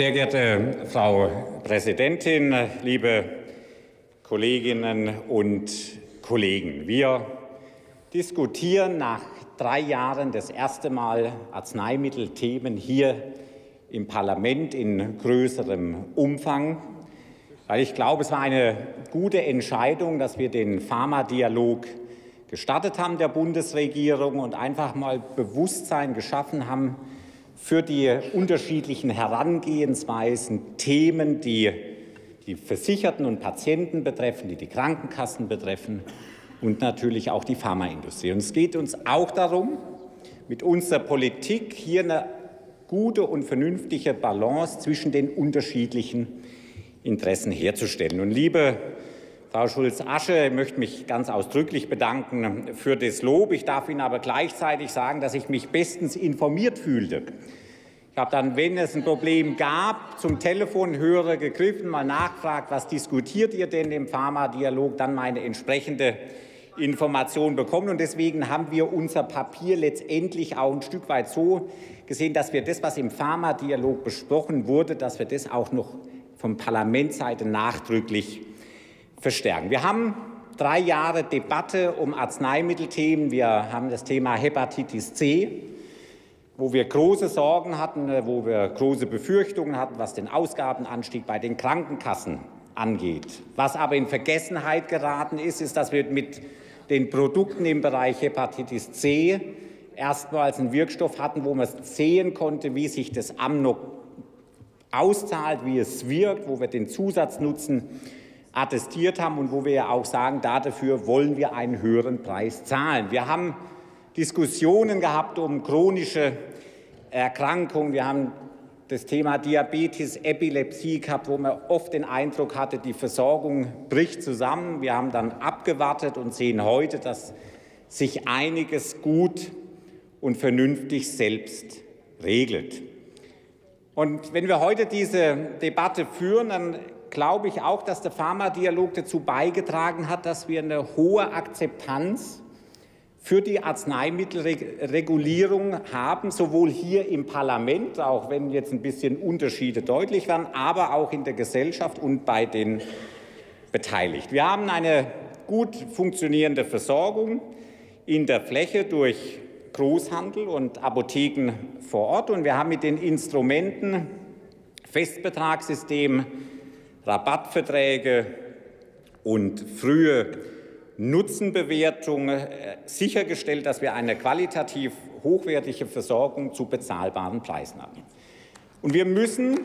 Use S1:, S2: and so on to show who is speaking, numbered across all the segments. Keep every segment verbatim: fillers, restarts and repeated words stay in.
S1: Sehr geehrte Frau Präsidentin, liebe Kolleginnen und Kollegen! Wir diskutieren nach drei Jahren das erste Mal Arzneimittelthemen hier im Parlament in größerem Umfang, weil ich glaube, es war eine gute Entscheidung, dass wir den Pharma-Dialog gestartet haben der Bundesregierung und einfach mal Bewusstsein geschaffen haben für die unterschiedlichen Herangehensweisen, Themen, die die Versicherten und Patienten betreffen, die die Krankenkassen betreffen und natürlich auch die Pharmaindustrie. Und es geht uns auch darum, mit unserer Politik hier eine gute und vernünftige Balance zwischen den unterschiedlichen Interessen herzustellen. Und liebe Frau Schulz-Asche, ich möchte mich ganz ausdrücklich bedanken für das Lob. Ich darf Ihnen aber gleichzeitig sagen, dass ich mich bestens informiert fühlte. Ich habe dann, wenn es ein Problem gab, zum Telefonhörer gegriffen, mal nachgefragt, was diskutiert ihr denn im Pharma-Dialog, dann meine entsprechende Information bekommen. Und deswegen haben wir unser Papier letztendlich auch ein Stück weit so gesehen, dass wir das, was im Pharma-Dialog besprochen wurde, dass wir das auch noch von Parlamentsseite nachdrücklich verstärken. Wir haben drei Jahre Debatte um Arzneimittelthemen. Wir haben das Thema Hepatitis C, wo wir große Sorgen hatten, wo wir große Befürchtungen hatten, was den Ausgabenanstieg bei den Krankenkassen angeht. Was aber in Vergessenheit geraten ist, ist, dass wir mit den Produkten im Bereich Hepatitis C erstmals einen Wirkstoff hatten, wo man sehen konnte, wie sich das Amnok auszahlt, wie es wirkt, wo wir den Zusatznutzen attestiert haben und wo wir ja auch sagen, dafür wollen wir einen höheren Preis zahlen. Wir haben Diskussionen gehabt um chronische Erkrankungen. Wir haben das Thema Diabetes, Epilepsie gehabt, wo man oft den Eindruck hatte, die Versorgung bricht zusammen. Wir haben dann abgewartet und sehen heute, dass sich einiges gut und vernünftig selbst regelt. Und wenn wir heute diese Debatte führen, dann glaube ich auch, dass der Pharma-Dialog dazu beigetragen hat, dass wir eine hohe Akzeptanz für die Arzneimittelregulierung haben, sowohl hier im Parlament, auch wenn jetzt ein bisschen Unterschiede deutlich waren, aber auch in der Gesellschaft und bei den Beteiligten. Wir haben eine gut funktionierende Versorgung in der Fläche durch Großhandel und Apotheken vor Ort, und wir haben mit den Instrumenten Festbetragssystem, Rabattverträge und frühe Nutzenbewertung sichergestellt, dass wir eine qualitativ hochwertige Versorgung zu bezahlbaren Preisen haben. Und wir müssen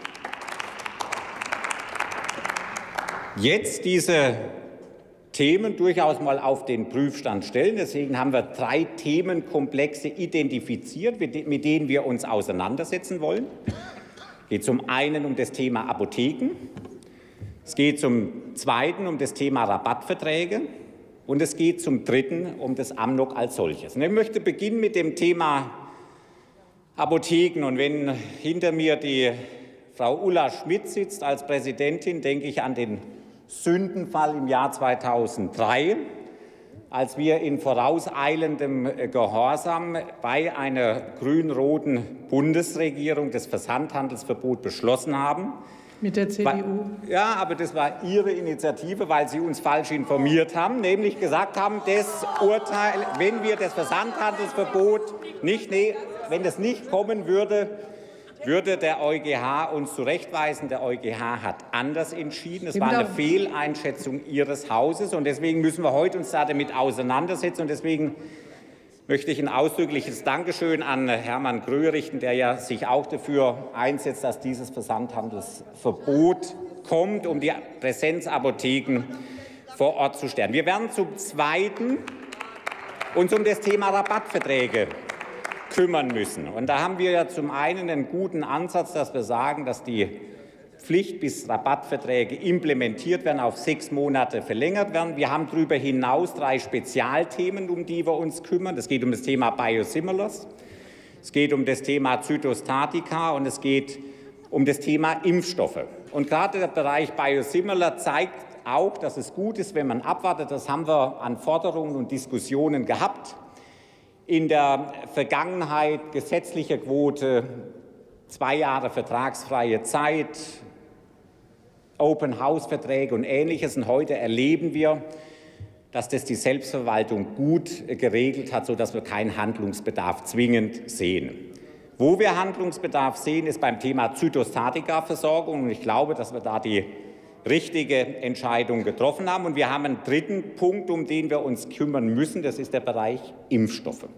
S1: jetzt diese Themen durchaus mal auf den Prüfstand stellen. Deswegen haben wir drei Themenkomplexe identifiziert, mit denen wir uns auseinandersetzen wollen. Es geht zum einen um das Thema Apotheken, es geht zum zweiten um das Thema Rabattverträge und es geht zum dritten um das Amnok als solches. Und ich möchte beginnen mit dem Thema Apotheken. Und wenn hinter mir die Frau Ulla Schmidt sitzt als Präsidentin, denke ich an den Sündenfall im Jahr zweitausenddrei, als wir in vorauseilendem Gehorsam bei einer grün-roten Bundesregierung das Versandhandelsverbot beschlossen haben.
S2: Mit der C D U?
S1: Ja, aber das war Ihre Initiative, weil Sie uns falsch informiert haben, nämlich gesagt haben, das Urteil, wenn wir das Versandhandelsverbot nicht, nee, wenn das nicht kommen würde, würde der EuGH uns zurechtweisen. Der EuGH hat anders entschieden. Es war eine Fehleinschätzung Ihres Hauses, und deswegen müssen wir heute uns da damit auseinandersetzen. Und deswegen möchte ich ein ausdrückliches Dankeschön an Hermann Gröhe richten, der ja sich auch dafür einsetzt, dass dieses Versandhandelsverbot kommt, um die Präsenzapotheken vor Ort zu stärken. Wir werden zum Zweiten uns um das Thema Rabattverträge kümmern müssen. Und da haben wir ja zum einen einen guten Ansatz, dass wir sagen, dass die Pflicht bis Rabattverträge implementiert werden, auf sechs Monate verlängert werden. Wir haben darüber hinaus drei Spezialthemen, um die wir uns kümmern. Es geht um das Thema Biosimilars, es geht um das Thema Zytostatika und es geht um das Thema Impfstoffe. Und gerade der Bereich Biosimilar zeigt auch, dass es gut ist, wenn man abwartet. Das haben wir an Forderungen und Diskussionen gehabt. In der Vergangenheit gesetzliche Quote zwei Jahre vertragsfreie Zeit, Open-House-Verträge und Ähnliches. Und heute erleben wir, dass das die Selbstverwaltung gut geregelt hat, sodass wir keinen Handlungsbedarf zwingend sehen. Wo wir Handlungsbedarf sehen, ist beim Thema Zytostatika-Versorgung. Und ich glaube, dass wir da die richtige Entscheidung getroffen haben. Und wir haben einen dritten Punkt, um den wir uns kümmern müssen. Das ist der Bereich Impfstoffe.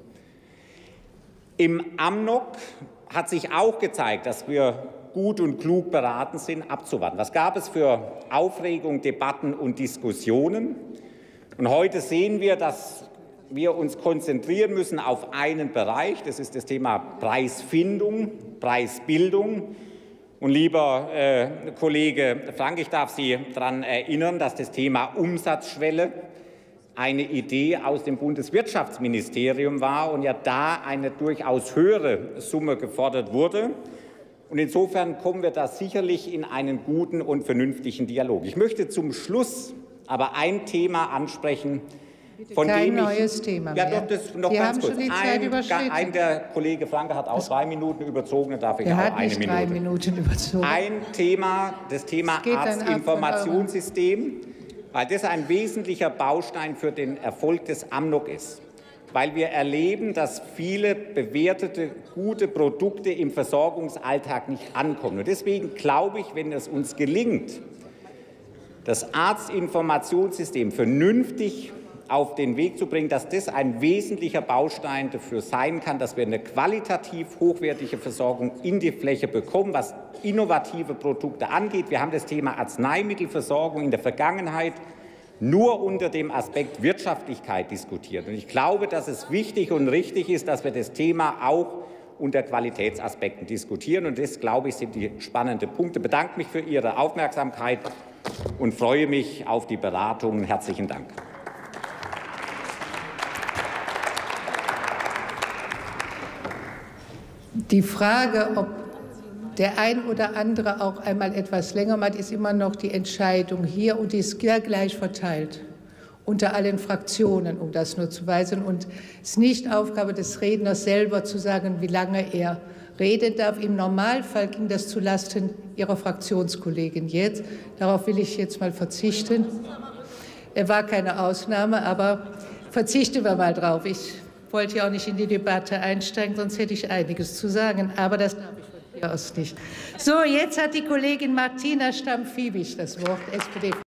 S1: Im Amnok hat sich auch gezeigt, dass wir gut und klug beraten sind, abzuwarten. Was gab es für Aufregung, Debatten und Diskussionen? Und heute sehen wir, dass wir uns konzentrieren müssen auf einen Bereich. Das ist das Thema Preisfindung, Preisbildung. Und lieber äh, Kollege Frank, ich darf Sie daran erinnern, dass das Thema Umsatzschwelle eine Idee aus dem Bundeswirtschaftsministerium war und ja da eine durchaus höhere Summe gefordert wurde. Und insofern kommen wir da sicherlich in einen guten und vernünftigen Dialog. Ich möchte zum Schluss aber ein Thema ansprechen, von
S2: Kein
S1: dem
S2: neues
S1: ich,
S2: Thema
S1: ja,
S2: mehr.
S1: doch, das noch
S2: Sie
S1: ganz
S2: haben
S1: kurz.
S2: schon die Zeit
S1: ein,
S2: überschritten.
S1: ein, der Kollege Franke hat auch drei Minuten überzogen, dann darf ich
S2: Er
S1: auch
S2: hat
S1: eine
S2: nicht
S1: Minute.
S2: drei Minuten überzogen.
S1: Ein Thema, das Thema
S2: Es geht dann ab von
S1: Arztinformationssystem, weil das ein wesentlicher Baustein für den Erfolg des Amnok ist. Weil wir erleben, dass viele bewertete, gute Produkte im Versorgungsalltag nicht ankommen. Und deswegen glaube ich, wenn es uns gelingt, das Arztinformationssystem vernünftig auf den Weg zu bringen, dass das ein wesentlicher Baustein dafür sein kann, dass wir eine qualitativ hochwertige Versorgung in die Fläche bekommen, was innovative Produkte angeht. Wir haben das Thema Arzneimittelversorgung in der Vergangenheit nur unter dem Aspekt Wirtschaftlichkeit diskutiert. Und ich glaube, dass es wichtig und richtig ist, dass wir das Thema auch unter Qualitätsaspekten diskutieren. Und das, glaube ich, sind die spannenden Punkte. Ich bedanke mich für Ihre Aufmerksamkeit und freue mich auf die Beratungen. Herzlichen Dank.
S2: Die Frage, ob der ein oder andere auch einmal etwas länger macht, ist immer noch die Entscheidung hier und die ist ja gleich verteilt unter allen Fraktionen, um das nur zu weisen. Und es ist nicht Aufgabe des Redners selber zu sagen, wie lange er reden darf. Im Normalfall ging das zulasten Ihrer Fraktionskollegin jetzt. Darauf will ich jetzt mal verzichten. Er war keine Ausnahme, aber verzichten wir mal drauf. Ich wollte ja auch nicht in die Debatte einsteigen, sonst hätte ich einiges zu sagen. Aber das darf ich von hier aus nicht. So, jetzt hat die Kollegin Martina Stamm-Fiebig das Wort, S P D.